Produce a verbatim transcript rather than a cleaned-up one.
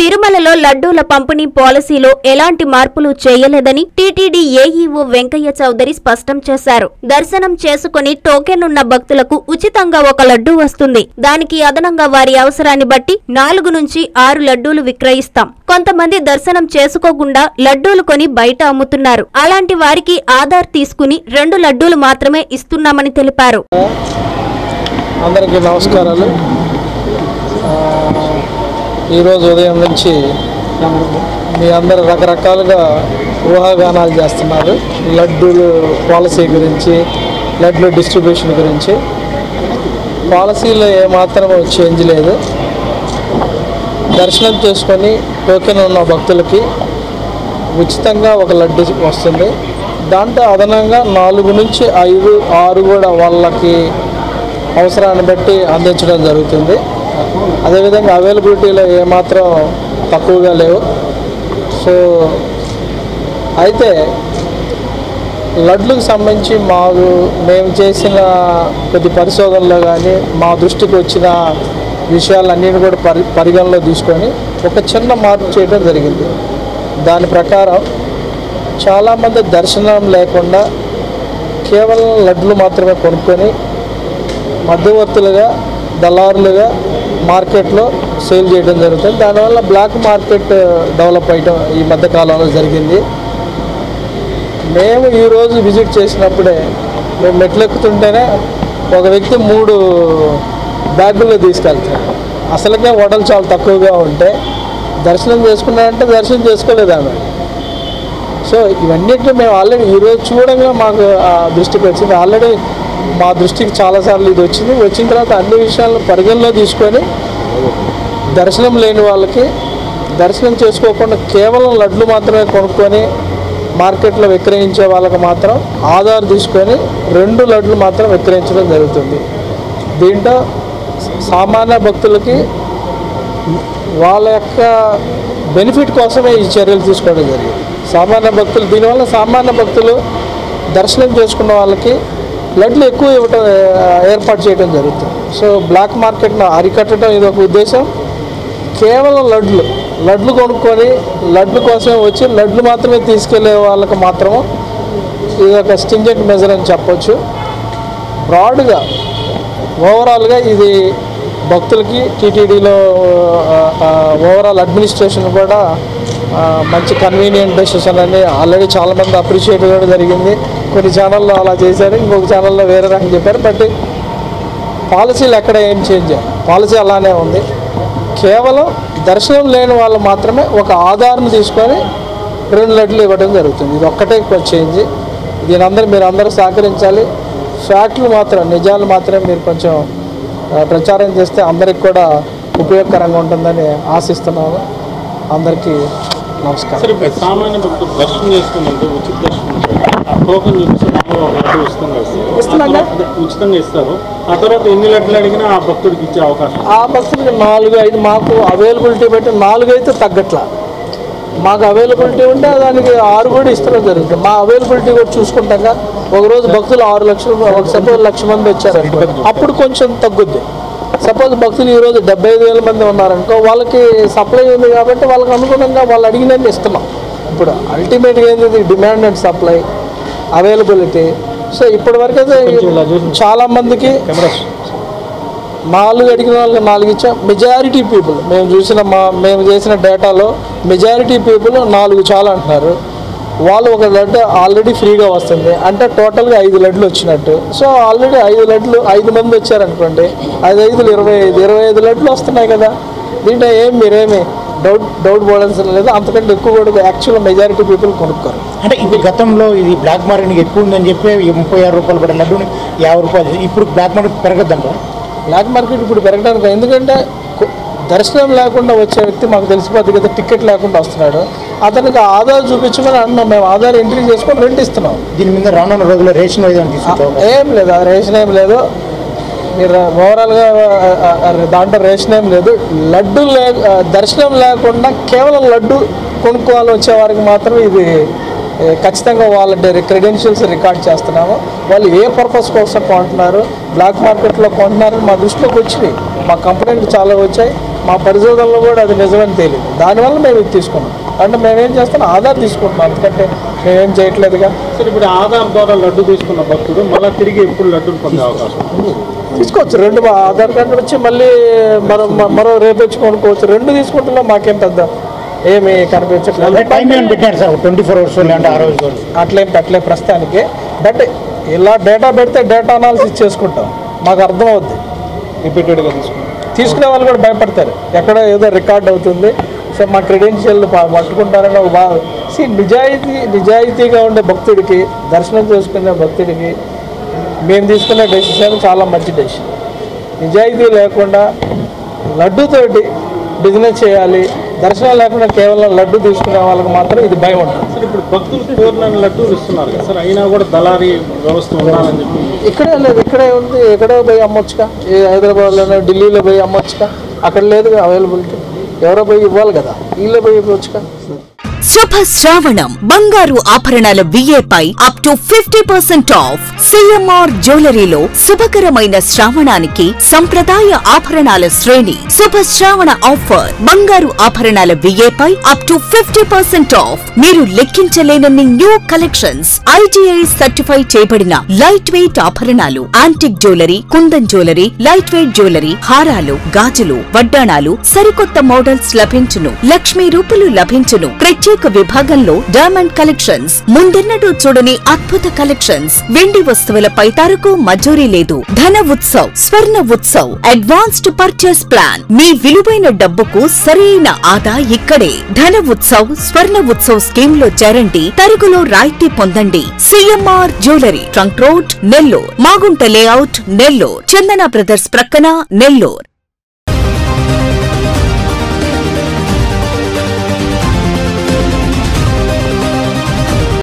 తిరుమలలో లడ్డూల పంపిణీ పాలసీలో ఎలాంటి మార్పులు చేయలేదని టీటీడీ ఏఈఓ వెంకయ్య చౌదరి స్పష్టం చేశారు. దర్శనం చేసుకుని టోకెన్ ఉన్న భక్తులకు ఉచితంగా ఒక లడ్డూ వస్తుంది. దానికి అదనంగా వారి అవసరాన్ని బట్టి నాలుగు నుంచి ఆరు లడ్డూలు విక్రయిస్తాం. కొంతమంది దర్శనం చేసుకోకుండా లడ్డూలు కొని బయట అమ్ముతున్నారు. అలాంటి వారికి ఆధార్ తీసుకుని రెండు లడ్డూలు మాత్రమే ఇస్తున్నామని తెలిపారు. అందరికీ నమస్కారాలు. ఈరోజు ఉదయం నుంచి మీ అందరు రకరకాలుగా ఊహాగానాలు చేస్తున్నారు. లడ్డూలు పాలసీ గురించి, లడ్డూల డిస్ట్రిబ్యూషన్ గురించి. పాలసీలో ఏమాత్రం చేంజ్ లేదు. దర్శనం చేసుకొని టోకెన్ ఉన్న భక్తులకి ఉచితంగా ఒక లడ్డు వస్తుంది. దాంట్లో అదనంగా నాలుగు నుంచి ఐదు ఆరు కూడా వాళ్ళకి అవసరాన్ని బట్టి అందించడం జరుగుతుంది. అదేవిధంగా అవైలబిలిటీలో ఏమాత్రం తక్కువగా లేవు. సో అయితే లడ్లకు సంబంధించి మాకు మేము చేసిన కొద్ది పరిశోధనలో కానీ మా దృష్టికి వచ్చిన విషయాలన్నింటినీ కూడా పరి పరిగణలో తీసుకొని ఒక చిన్న మార్పు చేయడం జరిగింది. దాని ప్రకారం చాలామంది దర్శనం లేకుండా కేవలం లడ్లు మాత్రమే కొనుక్కొని మధ్యవర్తులుగా దళారులుగా మార్కెట్లో సేల్ చేయడం జరుగుతుంది. దానివల్ల బ్లాక్ మార్కెట్ డెవలప్ అయ్యడం ఈ మధ్యకాలంలో జరిగింది. మేము ఈరోజు విజిట్ చేసినప్పుడే మేము మెట్లెక్కుతుంటేనే ఒక వ్యక్తి మూడు బ్యాగుల్లో తీసుకెళ్తాడు. అసలుకే హోటల్ చాలా తక్కువగా ఉంటే దర్శనం చేసుకున్నారంటే దర్శనం చేసుకోలేదు ఆమె. సో ఇవన్నిటిని మేము ఆల్రెడీ ఈరోజు చూడంగా మాకు దృష్టికి వచ్చింది. ఆల్రెడీ మా దృష్టికి చాలాసార్లు ఇది వచ్చింది. వచ్చిన తర్వాత అన్ని విషయాలను పరిగణలో తీసుకొని దర్శనం లేని వాళ్ళకి దర్శనం చేసుకోకుండా కేవలం లడ్లు మాత్రమే కొనుక్కొని మార్కెట్లో విక్రయించే వాళ్ళకి మాత్రం ఆధార్ తీసుకొని రెండు లడ్లు మాత్రం విక్రయించడం జరుగుతుంది. దీంట్లో సామాన్య భక్తులకి వాళ్ళ యొక్క బెనిఫిట్ కోసమే ఈ చర్యలు తీసుకోవడం జరిగింది. సామాన్య భక్తులు దీనివల్ల సామాన్య భక్తులు దర్శనం చేసుకున్న వాళ్ళకి లడ్లు ఎక్కువ ఇవ్వటం ఏర్పాటు చేయడం జరుగుతుంది. సో బ్లాక్ మార్కెట్ను అరికట్టడం ఇది ఒక ఉద్దేశం. కేవలం లడ్లు లడ్లు కొనుక్కొని లడ్లు కోసమే వచ్చి లడ్లు మాత్రమే తీసుకెళ్లే వాళ్ళకి మాత్రము ఇది ఒక స్టింజెంట్ మెజర్ అని చెప్పొచ్చు. బ్రాడ్గా ఓవరాల్గా ఇది భక్తులకి టీటీడీలో ఓవరాల్ అడ్మినిస్ట్రేషన్ కూడా మంచి కన్వీనియంట్ డెసిషన్ అని ఆల్రెడీ చాలామంది అప్రిషియేట్ చేయడం జరిగింది. కొన్ని ఛానల్లో అలా చేశారు, ఇంకొక ఛానల్లో వేరే రకం చెప్పారు. బట్ పాలసీలు ఎక్కడ ఏం చేంజ్ పాలసీ అలానే ఉంది. కేవలం దర్శనం లేని వాళ్ళు మాత్రమే ఒక ఆధార్ని తీసుకొని రెండు లడ్లు ఇవ్వడం జరుగుతుంది. ఇది ఒక్కటే చేంజ్. దీని అందరూ మీరు అందరూ సహకరించాలి. ఫ్యాక్ట్లు మాత్రం నిజాలు మాత్రమే మీరు కొంచెం ప్రచారం చేస్తే అందరికి కూడా ఉపయోగకరంగా ఉంటుందని ఆశిస్తున్నాను. అందరికీ నమస్కారం. సామాన్య భక్తులు దర్శనం చేసుకున్నందుకు ఉచిత దర్శనం టోకెన్ ఉచితంగా ఉచితంగా ఇస్తారు. ఆ తర్వాత ఎన్ని లడ్లు అడిగినా ఆ భక్తుడికి ఇచ్చే అవకాశం ఆ భక్తుడికి నాలుగు ఐదు మాకు అవైలబిలిటీ బట్టి నాలుగు అయితే తగ్గట్లా. మాకు అవైలబిలిటీ ఉంటే దానికి ఆరు కూడా ఇస్తడం జరుగుతుంది. మా అవైలబిలిటీ కూడా చూసుకుంటాక ఒకరోజు భక్తులు ఆరు లక్షలు ఒక సపోజ్ లక్ష మంది వచ్చారు అప్పుడు కొంచెం తగ్గుద్ది. సపోజ్ భక్తులు ఈరోజు డెబ్బై ఐదు వేల మంది ఉన్నారనుకో, వాళ్ళకి సప్లై ఉంది కాబట్టి వాళ్ళకి అనుగుణంగా వాళ్ళు అడిగినన్ని ఇస్తున్నాం. ఇప్పుడు అల్టిమేట్గా ఏంటి demand and supply availability. So ఇప్పటి వరకు అయితే చాలామందికి నాలుగు అడిగిన వాళ్ళకి నాలుగు ఇచ్చాం. మెజారిటీ పీపుల్ మేము చూసిన మా మేము చేసిన డేటాలో మెజారిటీ పీపుల్ నాలుగు చాలా అంటున్నారు. వాళ్ళు ఒక లడ్డు ఆల్రెడీ ఫ్రీగా వస్తుంది అంటే టోటల్గా ఐదు లడ్లు వచ్చినట్టు. సో ఆల్రెడీ ఐదు లడ్లు ఐదు మంది వచ్చారనుకోండి, ఐదు ఐదులు ఇరవై ఐదు ఇరవై ఐదు లడ్లు వస్తున్నాయి కదా. దీంట్లో ఏం మీరేమి డౌట్ డౌట్ పడాల్సిన లేదు. అంతకంటే ఎక్కువ కూడా యాక్చువల్గా మెజారిటీ పీపుల్ కొనుక్కోరు. అంటే ఇప్పుడు గతంలో ఇది బ్లాక్ మార్కెట్ ఎక్కువ ఉందని చెప్పి ముప్పై ఆరు రూపాయలు పడే లడ్డుని యాభై రూపాయలు ఇప్పుడు బ్లాక్ మార్కెట్ పెరగద్దంట. బ్లాక్ మార్కెట్ ఇప్పుడు పెరగడానికి ఎందుకంటే దర్శనం లేకుండా వచ్చే వ్యక్తి మాకు తెలిసిపోద్ది కదా, టికెట్ లేకుండా వస్తున్నాడు. అతనికి ఆధార్ చూపించమని అన్నాం. మేము ఆధార్ ఎంట్రీ చేసుకొని రెంట్ ఇస్తున్నాం. దీని మీద రానున్న రోజుల్లో రేషన్ ఏం లేదు, ఆ రేషన్ ఏం లేదు. మీరు ఓవరాల్గా దాంట్లో రేషన్ ఏం లేదు. లడ్డు లే దర్శనం లేకుండా కేవలం లడ్డు కొనుక్కోవాలి వచ్చేవారికి మాత్రం ఇది ఖచ్చితంగా వాళ్ళ క్రెడెన్షియల్స్ రికార్డ్ చేస్తున్నాము. వాళ్ళు ఏ పర్పస్ కోసం కొంటున్నారు, బ్లాక్ మార్కెట్లో కొంటున్నారు మా దృష్టిలోకి వచ్చినాయి. మా కంప్లైంట్ చాలా వచ్చాయి. మా పరిశోధనలో కూడా అది నిజమని తేలింది. దానివల్ల మేము ఇది తీసుకున్నాం. అంటే మేమేం చేస్తాం, ఆధార్ తీసుకుంటున్నాం, అందుకంటే మేమేం చేయట్లేదుగా. సరే, ఇప్పుడు ఆధార్ ద్వారా లడ్డు తీసుకున్న భక్తుడు మళ్ళీ తిరిగి ఎప్పుడు లడ్డూలు పొందే అవకాశం ఉంది? తీసుకోవచ్చు. రెండు ఆధార్ కార్డు వచ్చి మళ్ళీ మరో మరో రేపు వచ్చి కొనుక్కోవచ్చు. రెండు తీసుకుంటున్నాం, మాకేం పెద్ద ఏమి కనిపించట్లేదు. పెట్టారు సార్ ట్వంటీ ఫోర్ అవర్స్ అంటే ఆ రోజు అట్లేం పెట్టలేదు ప్రస్తుతానికి. బట్ ఇలా డేటా పెడితే డేటా అనాలిసిస్ చేసుకుంటాం, మాకు అర్థమవుద్ది. రిపీటెడ్గా తీసుకుంటాం. తీసుకునే వాళ్ళు కూడా భయపడతారు, ఎక్కడ ఏదో రికార్డ్ అవుతుంది, సో మా క్రెడెన్షియల్ పట్టుకుంటారని ఒక బాగా. సి నిజాయితీ నిజాయితీగా ఉండే భక్తుడికి, దర్శనం చేసుకునే భక్తుడికి మేము తీసుకునే డెసిషన్ చాలా మంచి డెసిషన్. నిజాయితీ లేకుండా లడ్డుతోటి బిజినెస్ చేయాలి, దర్శనం లేకుండా కేవలం లడ్డు తీసుకునే వాళ్ళకి మాత్రం ఇది భయం ఉంటుంది. సార్, ఇప్పుడు భక్తులు కోరిన లడ్డూలు ఇస్తున్నారు కదా సార్, అయినా కూడా దళారీ వ్యవస్థ ఉండాలని చెప్పి ఇక్కడే లేదు, ఇక్కడే ఉంది. ఎక్కడో పోయి అమ్మొచ్చుగా, ఏ హైదరాబాద్లోనే ఢిల్లీలో పోయి అమ్మొచ్చుగా, అక్కడ లేదుగా అవైలబిలిటీ. ఎవరో పోయి ఇవ్వాలి కదా, వీళ్ళే పోయి ఇవ్వచ్చుగా. శుభ శ్రావణం బంగారు ఆభరణాల విఏపై up to fifty percent off. CMR జ్యువెలరీలో శుభకరమైన శ్రావణానికి సంప్రదాయ ఆభరణాల శ్రేణి. శుభ శ్రావణ ఆఫర్ బంగారు ఆభరణాల విఏపై up to fifty percent off. మీరు లెక్కించలేనన్ని న్యూ కలెక్షన్స్, ఐజీఐ సర్టిఫై చేయబడిన లైట్ వెయిట్ ఆభరణాలు, antique jewellery, kundan jewellery, light weight jewellery, హారాలు, గాజులు, వడ్డాణాలు, సరికొత్త మోడల్స్ లభించును. లక్ష్మీ రూపులు లభించును. ప్రత్యేక విభాగంలో డైమండ్ కలెక్షన్స్, ముందెన్నడూ చూడని అద్భుత కలెక్షన్స్. వెండి వస్తువులపై తరకు మజూరీ లేదు. Dhana Utsav, Swarna Utsav, advanced purchase plan. మీ విలువైన డబ్బుకు సరైన ఆదా ఇక్కడే. ధన ఉత్సవ్, స్వర్ణ ఉత్సవ్ స్కీమ్ లో చేరండి, తరుగులో రాయితీ పొందండి. CMR jewellery, trunk road, Nellore. Magunta layout, Nellore. Chandana brothers ప్రక్కన, నెల్లూర్.